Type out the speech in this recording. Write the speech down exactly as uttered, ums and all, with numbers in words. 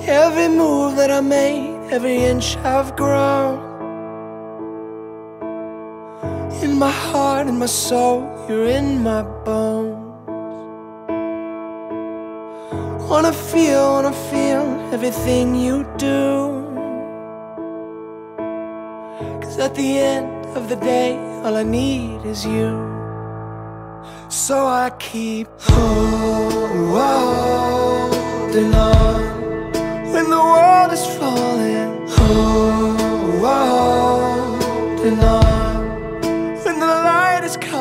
Every move that I made, every inch I've grown. In my heart, in my soul, you're in my bones. Wanna feel, wanna feel everything you do. 'Cause at the end of the day, all I need is you. So I keep holding on when the world is falling. Holding on when the light is coming.